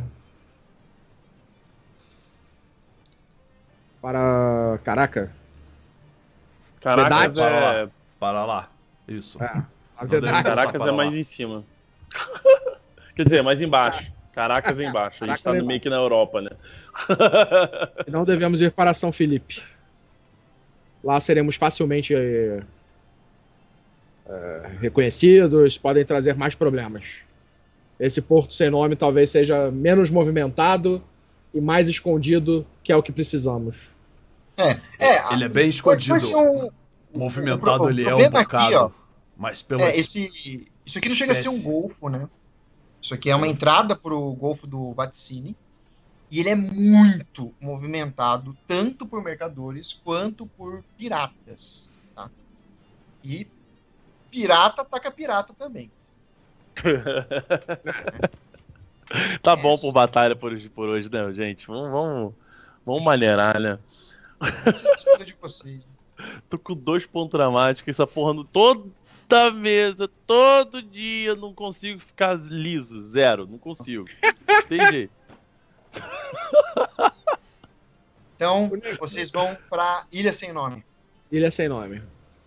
Para. Caraca. Caracas Verdade. é, Para lá. Isso. É. A Não verdade. deve- Caracas para é mais lá. em cima. Quer dizer, mais embaixo. Caracas é embaixo. A gente Caracas tá é no meio que na Europa, né? Não devemos ir para São Felipe. Lá seremos facilmente eh, eh, reconhecidos, podem trazer mais problemas. Esse porto sem nome talvez seja menos movimentado e mais escondido, que é o que precisamos. É, Ele é bem vai- escondido. vai ser um- Movimentado o ele é um problema aqui, bocado. ó, Mas pelas... É, esse, isso aqui não chega a ser um espécie. golfo, né? Isso aqui é uma entrada pro Golfo do Vaticini. E ele é muito movimentado, tanto por mercadores quanto por piratas. Tá? E pirata ataca pirata também. Tá bom por batalha por hoje, por hoje, né, gente? Vamos, vamos, vamos maneirar, né? Espero de vocês. Tô com dois pontos dramáticos, essa porra no, toda mesa, todo dia, não consigo ficar liso, zero, não consigo. Tem jeito. Então, vocês vão pra Ilha Sem Nome. Ilha Sem Nome.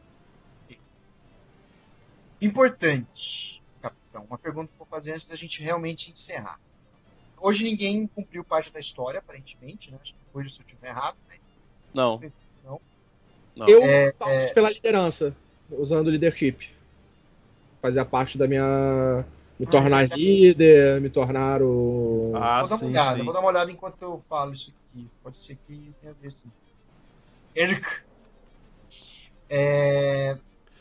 Importante, capitão. Uma pergunta que eu vou fazer antes da gente realmente encerrar. Hoje ninguém cumpriu parte da história, aparentemente, né? Acho que hoje se eu estiver errado, mas... Não. Não. Não. Eu É, talvez é. pela liderança, usando leadership. Fazia parte da minha... Me Ah, tornar é verdade. líder, me tornar o... Ah, vou dar uma sim, olhada, sim. vou dar uma olhada enquanto eu falo isso aqui. Pode ser que tenha a ver, sim. Eric. É...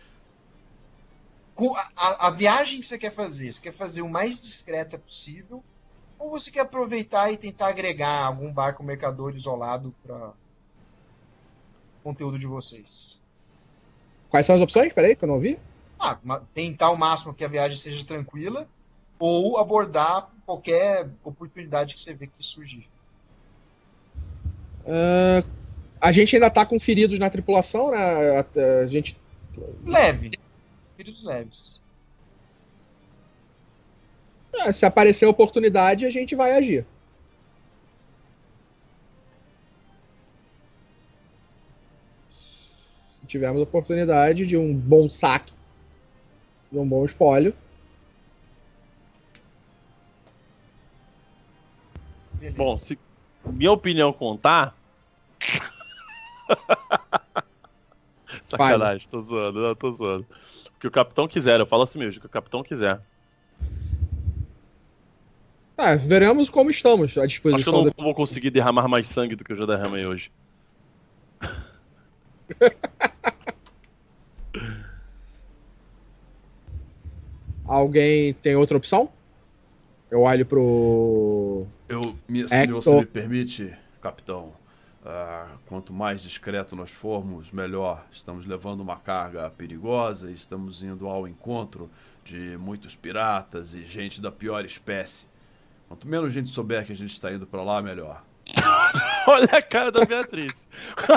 com a, a- a viagem que você quer fazer, você quer fazer o mais discreta possível? Ou você quer aproveitar e tentar agregar algum barco mercador isolado para conteúdo de vocês? Quais são as opções? Peraí, que eu não ouvi. Ah, ma- tentar ao máximo que a viagem seja tranquila, ou abordar qualquer oportunidade que você vê que surgir. Ah, a gente ainda tá com feridos na tripulação, né? A, a gente... Leve. Feridos leves. ah, se aparecer a oportunidade, a gente vai agir. Se tivermos a oportunidade de um bom saque, de um bom espólio, Beleza. Bom, se minha opinião contar. Sacanagem, tô zoando, não, tô zoando. O que o capitão quiser, eu falo assim mesmo, o que o capitão quiser. ah, veremos como estamos à Acho que eu disposição. não da- vou conseguir derramar mais sangue do que eu já derramei hoje. Alguém tem outra opção? Eu olho pro... Eu, me, É se que você tô- me permite, capitão, ah, quanto mais discreto nós formos, melhor. Estamos levando uma carga perigosa e estamos indo ao encontro de muitos piratas e gente da pior espécie. Quanto menos gente souber que a gente está indo para lá, melhor. Olha a cara da Beatriz.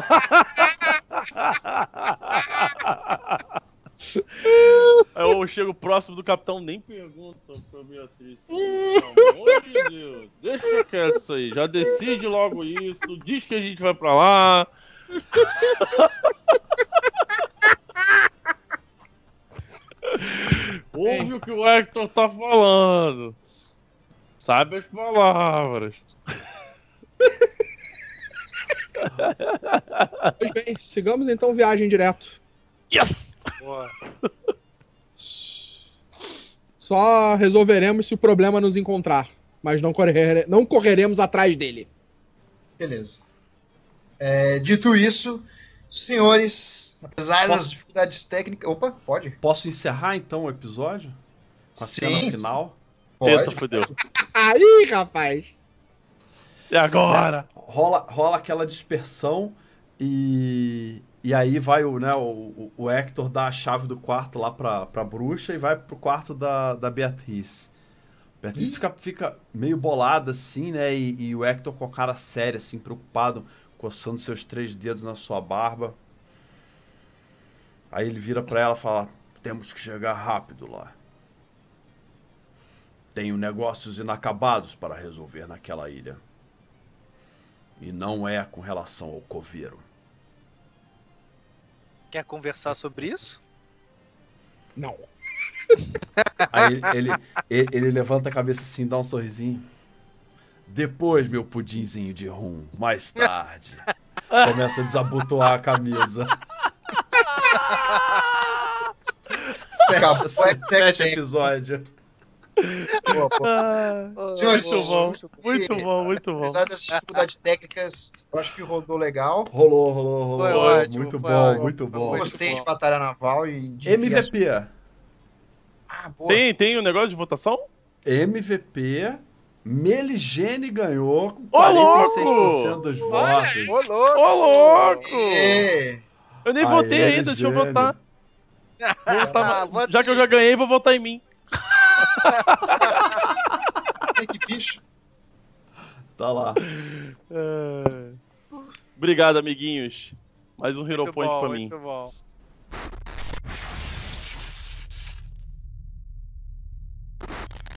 Aí eu chego próximo do capitão, nem pergunta pra Beatriz. Pelo amor de Deus, deixa quieto isso aí. Já decide logo isso. Diz que a gente vai pra lá. Ouve o que o Hector tá falando. Sabe as palavras. Pois bem, sigamos então viagem direto. Yes! Boa. Só resolveremos se o problema nos encontrar, mas não, correr, não correremos atrás dele. Beleza. É, dito isso, senhores, apesar das Posso- dificuldades técnicas. Opa, pode? Posso encerrar então o episódio? Com a cena Sim. final? Eita, Pode. fodeu. Aí, rapaz! E agora? Rola, rola aquela dispersão e, e aí vai o, né, o, o Hector dá a chave do quarto lá pra, pra bruxa e vai pro quarto da, da Beatriz. Beatriz Ih. fica, fica meio bolada assim, né? E, e o Hector com a cara séria, assim, preocupado, coçando seus três dedos na sua barba. Aí ele vira pra ela e fala: temos que chegar rápido lá. Tenho negócios inacabados para resolver naquela ilha. E não é com relação ao coveiro. Quer conversar sobre isso? Não. Aí ele, ele, ele levanta a cabeça assim, dá um sorrisinho. Depois, meu pudinzinho de rum, mais tarde. Começa a desabotoar a camisa. Acabou, Fecha, é fecha o técnico. episódio. Boa, boa. Ah, Senhores, muito bom, muito muito bom, muito bom. Apesar das dificuldades técnicas, eu acho que rodou legal. Rolou, rolou, rolou. Foi ótimo, muito foi bom, ótimo. muito Foi bom. muito Gostei bom. de Batalha Naval e de M V P. Ah, boa. Tem, tem um negócio de votação? M V P. Meligene ganhou com Ô, quarenta e seis por cento louco! dos Ô, votos. louco! Ô, louco! É. Eu nem Aê, votei ainda, deixa eu gênio. votar. Vou votar Ah, no- vota Já que eu aí. já ganhei, vou votar em mim. Que bicho. Tá lá. É. Obrigado, amiguinhos. Mais um Hero Muito Point bom, pra mim. muito bom.